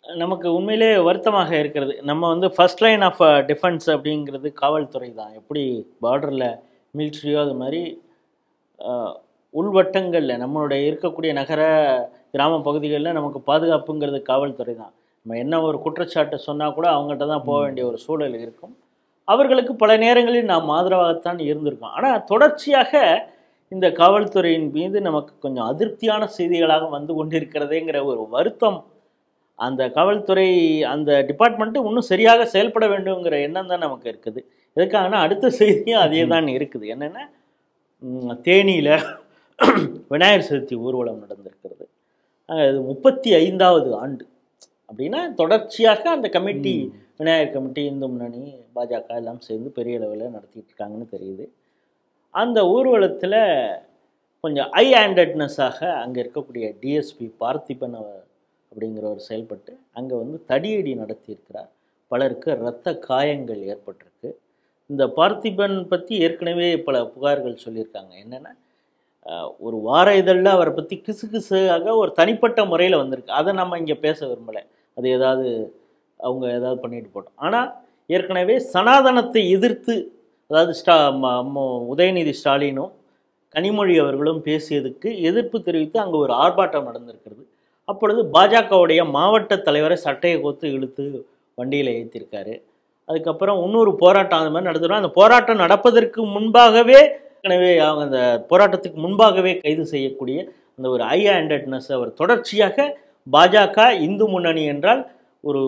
நமக்கு உண்மையிலே வருத்தமாக இருக்கிறது. நம்ம வந்து ஃபர்ஸ்ட் லைன் ஆஃப் டிஃபென்ஸ் அப்படிங்கிறது காவல்துறை தான். எப்படி பார்டரில் மிலிட்ரியோ அது மாதிரி உள்வட்டங்களில் நம்மளுடைய இருக்கக்கூடிய நகர கிராம பகுதிகளில் நமக்கு பாதுகாப்புங்கிறது காவல்துறை தான். நம்ம என்ன ஒரு குற்றச்சாட்டு சொன்னால் கூட அவங்ககிட்ட தான் போக வேண்டிய ஒரு சூழல் இருக்கும். அவர்களுக்கு பல நேரங்களில் நாம் ஆதரவாகத்தான் இருந்திருக்கோம். ஆனால் தொடர்ச்சியாக இந்த காவல்துறையின் மீது நமக்கு கொஞ்சம் அதிருப்தியான செய்திகளாக வந்து கொண்டிருக்கிறதேங்கிற ஒரு வருத்தம். அந்த காவல்துறை அந்த டிபார்ட்மெண்ட்டு இன்னும் சரியாக செயல்பட வேண்டுங்கிற எண்ணம் தான் நமக்கு இருக்குது. எதுக்காகனா அடுத்த செய்தியும் அதே தான் இருக்குது. என்னென்னா தேனியில் விநாயகர் சதுர்த்தி ஊர்வலம் நடந்திருக்கிறது. அது 35வது ஆண்டு. அப்படின்னா தொடர்ச்சியாக அந்த கமிட்டி, விநாயகர் கமிட்டி, இந்து முன்னணி, பாஜக எல்லாம் சேர்ந்து பெரிய அளவில் நடத்திட்டு இருக்காங்கன்னு தெரியுது. அந்த ஊர்வலத்தில் கொஞ்சம் ஹை ஹேண்டட்னஸாக அங்கே இருக்கக்கூடிய டிஎஸ்பி பார்த்திபன் அப்படிங்கிறவர் செயல்பட்டு அங்கே வந்து தடியடி நடத்தியிருக்கிறார். பலருக்கு இரத்த காயங்கள் ஏற்பட்டிருக்கு. இந்த பார்த்திபன் பற்றி ஏற்கனவே பல புகார்கள் சொல்லியிருக்காங்க. என்னென்னா ஒரு வார இதழில் அவரை பற்றி கிசுகிசுக்காக ஒரு தனிப்பட்ட முறையில் வந்திருக்கு. அதை நம்ம இங்கே பேச விரும்பலை. அது ஏதாவது அவங்க ஏதாவது பண்ணிட்டு போட்டோம். ஆனால் ஏற்கனவே சனாதனத்தை எதிர்த்து, அதாவது உதயநிதி ஸ்டாலினும் கனிமொழி அவர்களும் பேசியதுக்கு எதிர்ப்பு தெரிவித்து அங்கே ஒரு ஆர்ப்பாட்டம் நடந்திருக்கிறது. அப்பொழுது பாஜகவுடைய மாவட்ட தலைவரை சட்டையை கோத்து இழுத்து வண்டியில் ஏற்றிருக்காரு. அதுக்கப்புறம் இன்னொரு போராட்டம் அந்த மாதிரி நடத்துகிறோம். அந்த போராட்டம் நடப்பதற்கு முன்பாகவே எனவே அவங்க அந்த போராட்டத்துக்கு முன்பாகவே கைது செய்யக்கூடிய அந்த ஒரு ஹை ஹேண்டட்னஸ் அவர் தொடர்ச்சியாக பாஜக, இந்து முன்னணி என்றால் ஒரு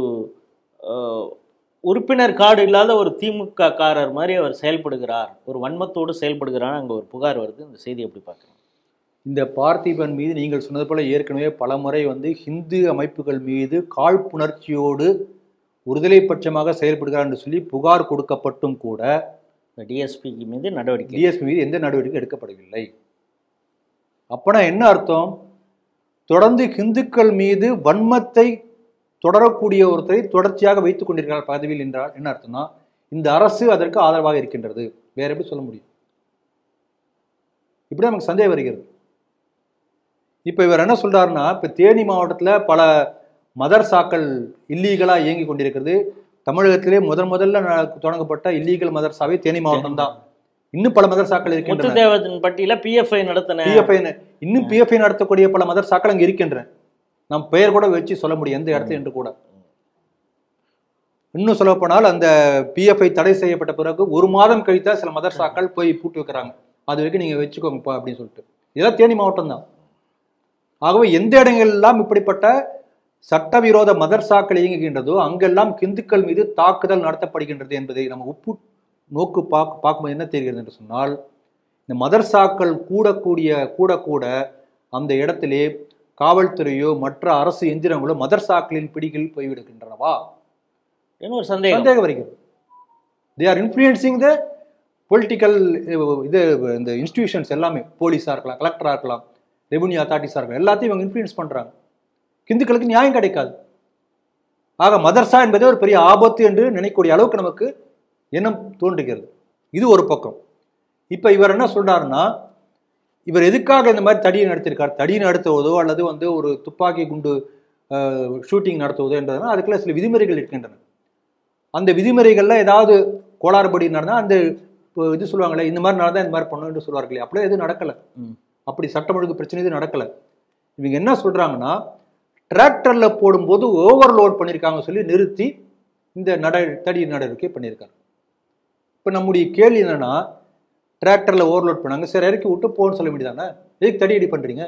உறுப்பினர் கார்டு இல்லாத ஒரு திமுக காரர் மாதிரி அவர் செயல்படுகிறார், ஒரு வன்மத்தோடு செயல்படுகிறார். அங்கே ஒரு புகார் வருது. இந்த செய்தி எப்படி பார்க்குறோம்? இந்த பார்த்திபன் மீது நீங்கள் சொன்னது போல ஏற்கனவே பல முறை வந்து ஹிந்து அமைப்புகள் மீது காழ்ப்புணர்ச்சியோடு ஒருதலை பட்சமாக செயல்படுகிறார் என்று சொல்லி புகார் கொடுக்கப்பட்டும் கூட டிஎஸ்பி மீது எந்த நடவடிக்கை எடுக்கப்படவில்லை. அப்பனா என்ன அர்த்தம்? தொடர்ந்து ஹிந்துக்கள் மீது வன்மத்தை தொடரக்கூடிய ஒருத்தரை தொடர்ச்சியாக வைத்துக் கொண்டிருக்கிறார் பதவியில் என்றால் என்ன அர்த்தம்னா இந்த அரசு அதற்கு ஆதரவாக இருக்கின்றது. வேற எப்படி சொல்ல முடியும்? இப்படி நமக்கு சந்தேகம் வருகிறது. இப்ப இவர் என்ன சொல்றாருன்னா, இப்ப தேனி மாவட்டத்துல பல மதர்சாக்கள் இல்லீகலா இயங்கி கொண்டிருக்கிறது. தமிழகத்திலே முதல்ல தொடங்கப்பட்ட இல்லீகல் மதர்சாவே தேனி மாவட்டம் தான். இன்னும் பல மதர்சாக்கள் இருக்கின்றன. இன்னும் பிஎஃப்ஐ நடத்தக்கூடிய பல மதர்சாக்கள் அங்க இருக்கின்றன. நாம் பெயர் கூட வச்சு சொல்ல முடியும் எந்த இடத்துல என்று கூட. இன்னும் சொல்ல போனால் அந்த பிஎஃப்ஐ தடை செய்யப்பட்ட பிறகு 1 மாதம் கழித்தா சில மதர்சாக்கள் போய் பூட்டு வைக்கிறாங்க. அது வரைக்கும் நீங்க வச்சுக்கோங்கப்பா அப்படின்னு சொல்லிட்டு. இதெல்லாம் தேனி மாவட்டம் தான். ஆகவே எந்த இடங்கள் எல்லாம் இப்படிப்பட்ட சட்டவிரோத மதர்சாக்கள் இயங்குகின்றதோ அங்கெல்லாம் இந்துக்கள் மீது தாக்குதல் நடத்தப்படுகின்றது என்பதை நம்ம உப்பு நோக்கு பார்க்கும்போது என்ன தெரிகிறது என்று சொன்னால், இந்த மதர்சாக்கள் கூட அந்த இடத்திலே காவல்துறையோ மற்ற அரசு எந்திரங்களோ மதர்சாக்களின் பிடிகளில் போய்விடுகின்றனவா என்ன ஒரு சந்தேகம் வருகிறது. They are influencing the political இந்த இன்ஸ்டிடியூஷன்ஸ் எல்லாமே, போலீஸா இருக்கலாம், கலெக்டரா இருக்கலாம், ரெவன்யூ அத்தாரிட்டிஸா இருக்கலாம், எல்லாத்தையும் இவங்க இன்ஃப்ளூயன்ஸ் பண்றாங்க. இந்துக்களுக்கு நியாயம் கிடைக்காது. ஆக மதர்சா என்பதே ஒரு பெரிய ஆபத்து என்று நினைக்கக்கூடிய அளவுக்கு நமக்கு எண்ணம் தோன்றுகிறது. இது ஒரு பக்கம். இப்ப இவர் என்ன சொல்றாருன்னா, இவர் எதுக்காக இந்த மாதிரி தடியை நடத்திருக்கார்? தடியை நடத்துவதோ அல்லது வந்து ஒரு துப்பாக்கி குண்டு ஷூட்டிங் நடத்துவதோ என்றதுனா அதுக்குள்ள சில விதிமுறைகள் இருக்கின்றன. அந்த விதிமுறைகள்ல ஏதாவது கோளாறுபடி நடந்தா அந்த இது சொல்லுவாங்களே, இந்த மாதிரி நடந்தா இந்த மாதிரி பண்ணணும் என்று சொல்வார்களே, அப்படியே எதுவும் நடக்கல. அப்படி சட்டம் ஒழுங்கு பிரச்சனை எதுவும் நடக்கல. இவங்க என்ன சொல்றாங்கன்னா, டிராக்டர்ல போடும்போது ஓவர்லோட் பண்ணியிருக்காங்க சொல்லி நிறுத்தி இந்த தடி நடவடிக்கை பண்ணியிருக்காங்க. இப்ப நம்முடைய கேள்வி என்னன்னா, டிராக்டர்ல ஓவர்லோட் பண்ணாங்க, சரி இறக்கி விட்டு போன்னு சொல்ல வேண்டியதானே, எதுக்கு தடியடி பண்றீங்க?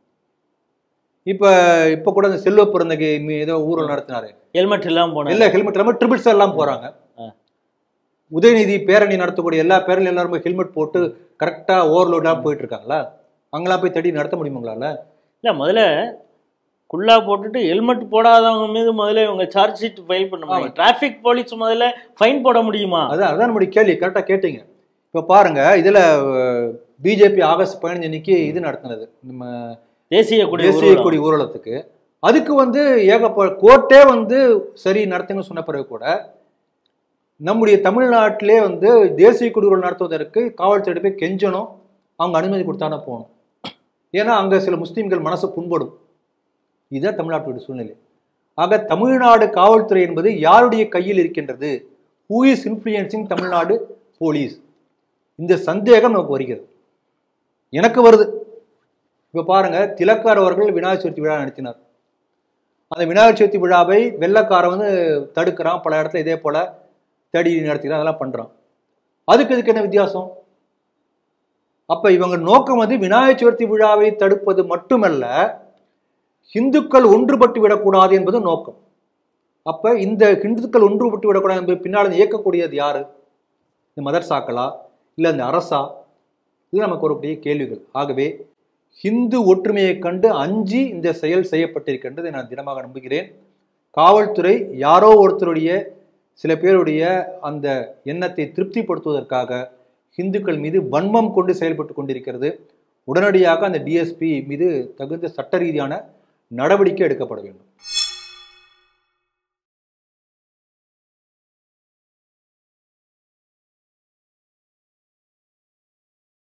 இப்ப கூட அந்த செல்வ பிறந்தகை ஏதோ ஊழல் நடத்தினாரு, ஹெல்மெட் எல்லாம் போன இல்ல ஹெல்மெட் இல்லாம ட்ரிபிள்ஸ் எல்லாம் போறாங்க. உதயநிதி பேரணி நடத்தக்கூடிய எல்லா பேரணியும் எல்லாருமே ஹெல்மெட் போட்டு கரெக்டா ஓவர்லோடா போயிட்டு இருக்காங்களா? அங்கெல்லாம் போய் தடி நடத்த முடியுமாங்களால? இல்ல முதல்ல குல்லா போட்டுட்டு ஹெல்மெட் போடாதவங்க மீது முதல்ல இவங்க சார்ஜ் ஷீட் ஃபைல் பண்ணுவாங்க. டிராஃபிக் போலீஸ் முதல்ல ஃபைன் போட முடியுமா? அதான் நம்முடைய கேள்வி. கரெக்டா கேட்டீங்க. இப்ப பாருங்க, இதுல பிஜேபி ஆகஸ்ட் 15 அன்னைக்கு இது நடத்தினது, நம்ம தேசிய கொடி ஊர்வலத்துக்கு. அதுக்கு வந்து கோர்ட்டே வந்து சரி நடத்துங்கன்னு சொன்ன பிறகு கூட நம்முடைய தமிழ்நாட்டிலே வந்து தேசிய கொடி ஊர்வலம் நடத்துவதற்கு காவல்துறை போய் கெஞ்சணும், அவங்க அனுமதி கொடுத்தானே போகணும். ஏன்னா அங்க சில முஸ்லீம்கள் மனசு புண்படும். இதுதான் தமிழ்நாட்டுடைய சூழ்நிலை. ஆக தமிழ்நாடு காவல்துறை என்பது யாருடைய கையில் இருக்கின்றது? Who is influencing Tamil Nadu police? இந்த சந்தேகம் நமக்கு வருகிறது, எனக்கு வருது. இப்ப பாருங்க, திலகர் அவர்கள் விநாயகர் சதுர்த்தி விழா நடத்தினார். அந்த விநாயகர் சதுர்த்தி விழாவை வெள்ளக்காரன் வந்து தடுக்கிறான், பல இடத்துல இதே போல தடி நடத்திக்கிறான், அதெல்லாம் பண்றான். அதுக்கு என்ன வித்தியாசம்? அப்ப இவங்க நோக்கம் வந்து விநாயகர் சதுர்த்தி விழாவை தடுப்பது மட்டுமல்ல, இந்துக்கள் ஒன்றுபட்டு விடக்கூடாது என்பது நோக்கம். அப்ப இந்த இந்துக்கள் ஒன்றுபட்டு விடக்கூடாது என்பது பின்னால் இயக்கக்கூடியது யாரு? இந்த மதர்சாக்களா இல்ல இந்த அரசா? இது நமக்கு வரக்கூடிய கேள்விகள். ஆகவே இந்து ஒற்றுமையை கண்டு அஞ்சி இந்த செயல் செய்யப்பட்டிருக்கின்றதை நான் தினமாக நம்புகிறேன். காவல்துறை யாரோ ஒருத்தருடைய சில பேருடைய அந்த எண்ணத்தை திருப்திப்படுத்துவதற்காக இந்துக்கள் மீது வன்மம் கொண்டு செயல்பட்டு கொண்டிருக்கிறது. உடனடியாக அந்த டிஎஸ்பி மீது தகுந்த சட்ட ரீதியான நடவடிக்கை எடுக்கப்பட வேண்டும்.